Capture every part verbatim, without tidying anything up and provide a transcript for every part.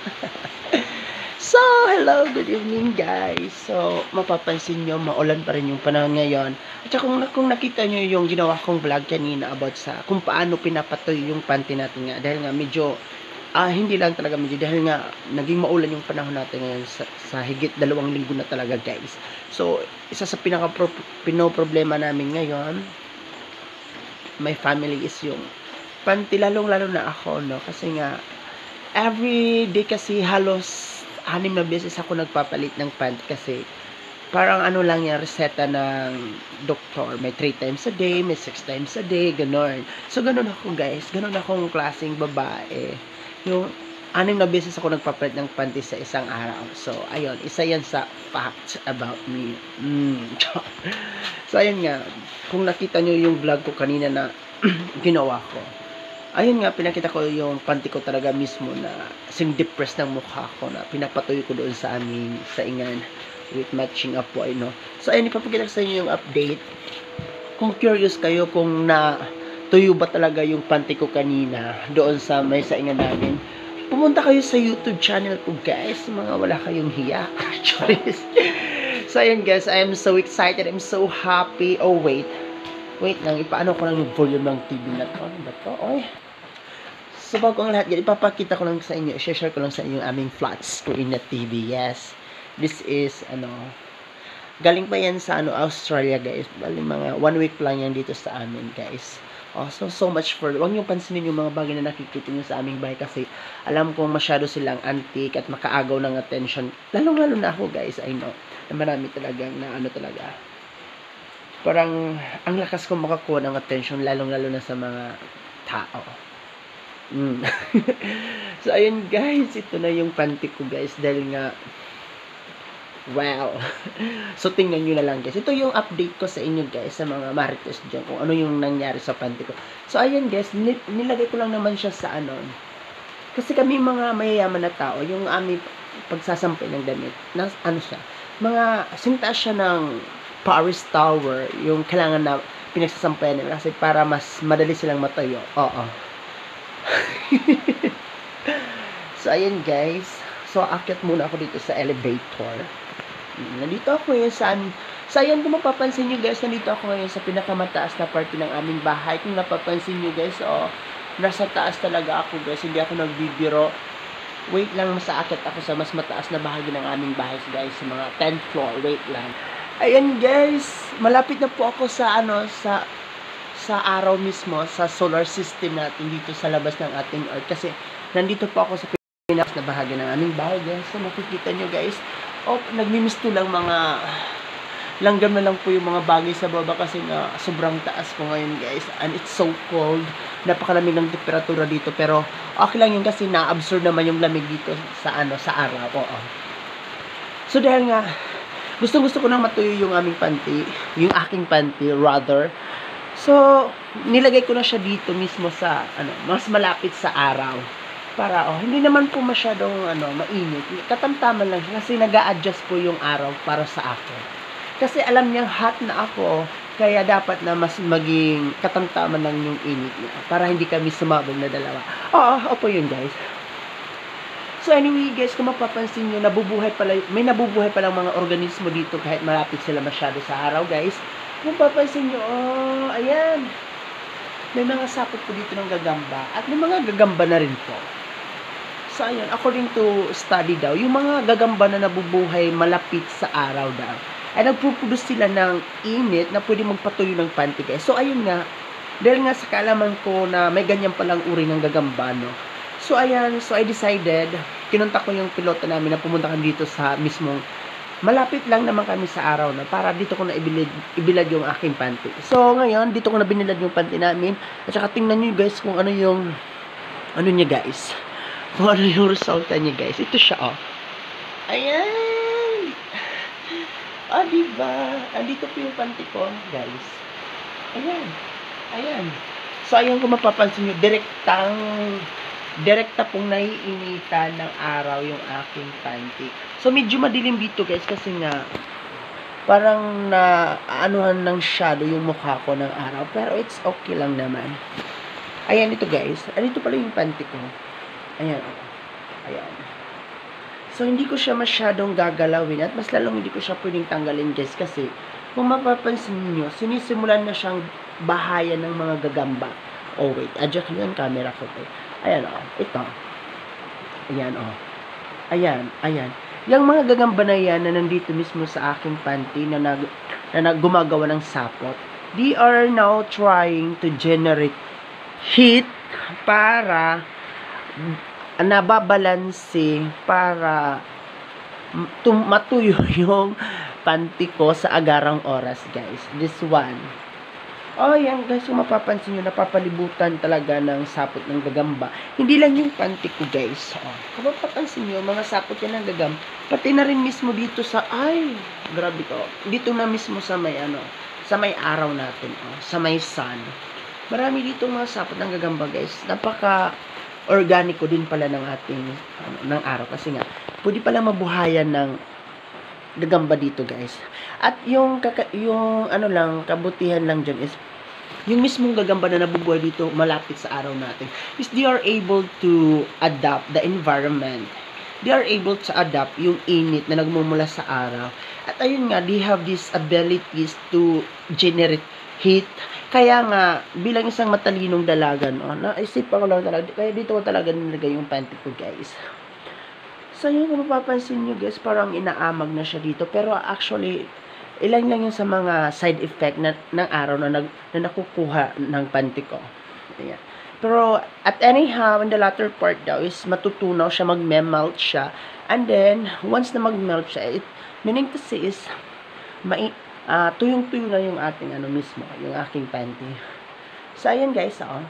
So, hello, good evening guys. So, mapapansin nyo, maulan pa rin yung panahon ngayon. At saka kung, kung nakita nyo yung ginawa kong vlog kanina about sa kung paano pinapatoy yung panty natin nga. Dahil nga medyo, ah, hindi lang talaga medyo, dahil nga naging maulan yung panahon natin ngayon sa, sa higit dalawang linggo na talaga guys. So, isa sa pinaka pinoproblema namin ngayon, my family is yung panty, lalong lalo na ako, no? Kasi nga, every day kasi halos anim na beses ako nagpapalit ng pant kasi parang ano lang yan, reseta ng doktor. May three times a day, may six times a day, ganon. So, ganon ako guys. Ganon akong klaseng babae. Yung anim na beses ako nagpapalit ng panty sa isang araw. So, ayun. Isa yan sa facts about me. Mm. So, ayun nga. Kung nakita nyo yung vlog ko kanina na ginawa ko, ayun nga, pinakita ko yung panty ko talaga mismo na sing depressed ng mukha ko na pinapatuloy ko doon sa aming saingan with matching apoy, no? So, ayun, ipapakita ko sa inyo yung update. Kung curious kayo kung na tuyo ba talaga yung panty ko kanina doon sa may saingan namin, pumunta kayo sa YouTube channel ko, guys. Mga wala kayong hiya. So, ayun, guys, I am so excited. I'm so happy. Oh, wait. Wait lang, ipaano ko lang yung volume ng T V na to. Ano ba to? Oy. So, bago ang lahat yan, ipapakita ko lang sa inyo, i-share ko lang sa inyo yung aming flat screen na T V. Yes. This is, ano, galing pa yan sa, ano, Australia, guys. Bali, mga one week lang yan dito sa amin, guys. Oh, so, so much for, huwag nyo pansinin yung mga bagay na nakikita nyo sa aming bahay kasi alam kong masyado silang antique at makaagaw ng attention. Lalong-lalo na ako, guys, I know. Na marami talagang, na ano talaga. Parang, ang lakas kong makakuha ng attention, lalong-lalo na sa mga tao. Mm. So, ayun guys, ito na yung panty ko guys, dahil nga, wow. So, tingnan nyo na lang guys. Ito yung update ko sa inyo guys, sa mga marites dyan, kung ano yung nangyari sa panty ko. So, ayun guys, nilagay ko lang naman siya sa ano, kasi kami mga mayayaman na tao, yung aming pagsasampay ng damit, na, ano siya, mga, sintaas siya ng Paris Tower, yung kailangan na pinagsasampayan nila kasi para mas madali silang matayo. Oo. So, ayun guys. So, akyat muna ako dito sa elevator. Nandito ako ngayon sa... So, ayun, kung mapapansin nyo guys, nandito ako ngayon sa pinakamataas na parte ng aming bahay. Kung napapansin nyo guys, oh, nasa taas talaga ako guys. Hindi ako nagbibiro. Wait lang, masaakyat ako sa mas mataas na bahagi ng aming bahay guys. Sa mga tenth floor. Wait lang. Ayan guys, malapit na po ako sa ano, sa sa araw mismo, sa solar system natin dito sa labas ng ating earth. Kasi nandito po ako sa pinas na bahagi ng aming bahay guys. So makikita nyo guys, oh, nagmimisto lang mga langgam na lang po yung mga bagay sa baba kasi nga sobrang taas po ngayon guys. And it's so cold. Napakalamig ng temperatura dito pero okay lang yun kasi na-absorb naman yung lamig dito sa ano, sa araw. Oo. So dahil nga gustong gusto ko nang matuyo yung aming panty, yung aking panty rather. So, nilagay ko na siya dito mismo sa ano, mas malapit sa araw. Para oh, hindi naman po masyadong ano, mainit. Katamtaman lang siya kasi nag-a-adjust po yung araw para sa akin. Kasi alam niyang hot na ako, kaya dapat na mas maging katamtaman lang yung init niya para hindi kami sumabog na dalawa. Oo, opo yun guys. So anyway guys, kung mapapansin nyo, nabubuhay pala, may nabubuhay palang mga organismo dito kahit malapit sila masyado sa araw guys. Kung mapapansin nyo, oh, ayan. May mga sapot po dito ng gagamba at may mga gagamba na rin po. So ayan, according to study daw, yung mga gagamba na nabubuhay malapit sa araw daw, ay nagpuproduce sila ng init na pwede magpatuyo ng panty guys. So ayun nga, dahil nga sa kaalaman ko na may ganyan palang uri ng gagamba, no? So, ayan. So, I decided, kinuntak ko yung piloto namin na pumunta kami dito sa mismong, malapit lang naman kami sa araw na para dito ko na ibilad, ibilad yung aking panty. So, ngayon, dito ko na binilad yung panty namin. At saka, tingnan nyo guys kung ano yung, ano niya guys. Kung ano yung resulta niya guys. Ito siya, oh. Ayan. Ah, diba? Andito po yung panty ko, guys. Ayan. Ayan. So, ayan kung mapapansin nyo, direktang, direkta pong naiinitan ng araw yung aking panty. So, medyo madilim dito guys kasi nga parang na anuhan ng shadow yung mukha ko ng araw. Pero it's okay lang naman. Ayan ito guys. Andito pala yung panty ko. Ayan. Ayan. So, hindi ko siya masyadong gagalawin at mas lalong hindi ko siya pwedeng tanggalin, guys, kasi kung mapapansin niyo, sinisimulan na siyang bahayan ng mga gagamba. Oh, wait. Adjust ko yung camera ko. Eh. Ayan, oh. Ito. Ayan, oh. Ayan, ayan. Yung mga gagamba na yan na nandito mismo sa aking panty na, nag, na nag, gumagawa ng sapot, they are now trying to generate heat para nababalanse para tum- matuyo yung panty ko sa agarang oras, guys. This one. Oh, yan guys, kung mapapansin nyo, napapalibutan talaga ng sapot ng gagamba. Hindi lang yung panty ko, guys. Oh, kung mapapansin nyo, mga sapot yan ng gagamba. Pati na rin mismo dito sa, ay, grabe ko. Dito na mismo sa may, ano, sa may araw natin, oh, sa may sun. Marami dito mga sapot ng gagamba, guys. Napaka organiko din pala ng ating, ano, ng araw. Kasi nga, pwede pala mabuhayan ng gagamba dito, guys. At yung kaka, yung ano lang kabutihan lang diyan is yung mismong gagamba na nabubuhay dito malapit sa araw natin is they are able to adapt the environment. They are able to adapt yung init na nagmumula sa araw. At ayun nga, they have these abilities to generate heat. Kaya nga, bilang isang matalinong dalaga, no, naisip ko lang talaga, kaya dito ko talaga nilagay yung panty ko, guys. So, yun, kung mapapansin nyo, guys, parang inaamag na siya dito. Pero, actually, ilan lang yun sa mga side effect na, ng araw na, nag, na nakukuha ng panty ko. Ayan. Pero, at anyhow, in the latter part daw, is matutunaw siya, mag-melt siya. And then, once na mag-melt siya, it, meaning to say is, mai, uh, tuyong-tuyo na yung ating, ano mismo, yung aking panty. So, ayan, guys, oh.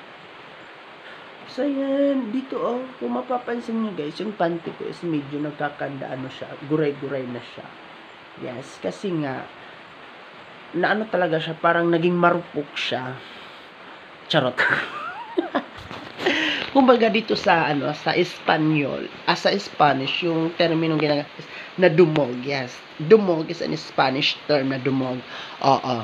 So, yan. Dito, oh. Kung mapapansin nyo, guys, yung panty ko is medyo nagkakanda, ano siya. Guray-guray na siya. Yes. Kasi nga, na ano talaga siya, parang naging marupok siya. Charot. Kumbaga dito sa, ano, sa Espanyol, as sa Spanish, yung terminong ginagamit is na dumog. Yes. Dumog is an Spanish term na dumog. Oo.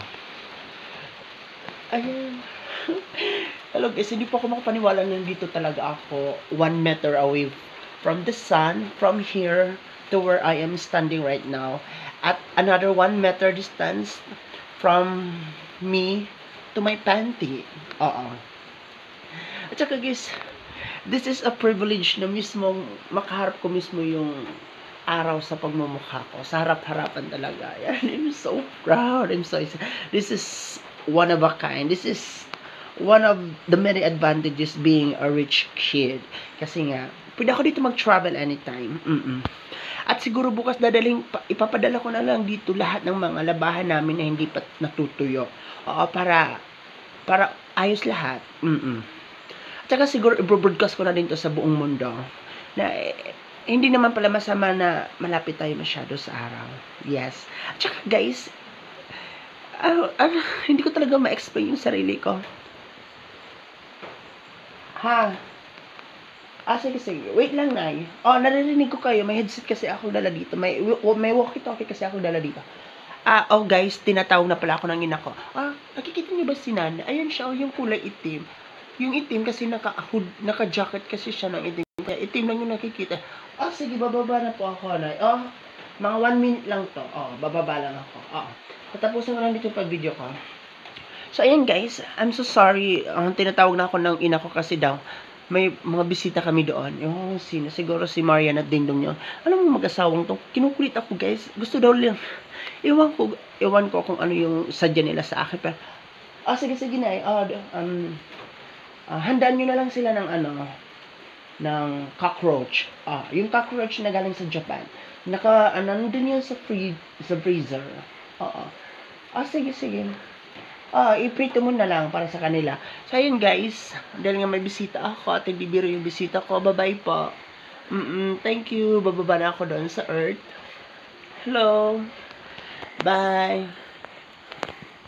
Ayan. Hello guys, hindi po ako makapaniwala na dito talaga ako one meter away from the sun, from here to where I am standing right now, at another one meter distance from me to my panty. Oo. At saka guys, this is a privilege na mismong makaharap ko mismo yung araw sa pagmumukha ko. Sa harap-harapan talaga. I'm so proud. I'm so This is one of a kind. This is one of the many advantages being a rich kid. Kasi nga, pwede ako dito mag-travel anytime. Mm-mm. At siguro bukas dadaling, ipapadala ko na lang dito lahat ng mga labahan namin na hindi pa natutuyo. Oo, para, para ayos lahat. Mm-mm. At saka siguro i-broadcast ko na din to sa buong mundo. Na eh, hindi naman pala masama na malapit tayo masyado sa araw. Yes. At saka guys, uh, uh, hindi ko talaga ma-explain yung sarili ko. Ha? Ah, sige, sige. Wait lang, Nay. Oh, naririnig ko kayo. May headset kasi ako dala dito. May, may walkie-talkie kasi ako dala dito. Ah, oh guys, tinatawag na pala ako ng ina ko. Ah, nakikita niyo ba si Nana? Ayun siya, oh, yung kulay itim. Yung itim kasi naka-hood, naka-jacket kasi siya ng itim. Kaya itim lang yung nakikita. Ah, sige, bababa na po ako, Nay. Oh, mga one minute lang to. Oh, bababa lang ako. Oh, tatapusin ko lang dito yung pag-video ko. So, ayan guys, I'm so sorry. Uh, tinatawag na ako ng ina ko kasi daw, may mga bisita kami doon. Yung sino, siguro si Marian at Dingdong niyo. Alam mo mag-asawang to, kinukulit ako guys. Gusto daw lang, iwan ko, iwan ko kung ano yung sadya nila sa akin. Pero, ah, sige, sige na eh. Uh, um, uh, handaan nyo na lang sila ng ano, ng cockroach. Ah, yung cockroach na galing sa Japan. Naka, uh, nandun yun sa, free, sa freezer. Oo. Ah, sige, sige. Ah, iprito mo na lang para sa kanila. So, ayun guys. Dahil nga may bisita ako at bibiro yung bisita ko. Bye-bye po. Mm-mm, thank you. Bababa na ako doon sa earth. Hello. Bye.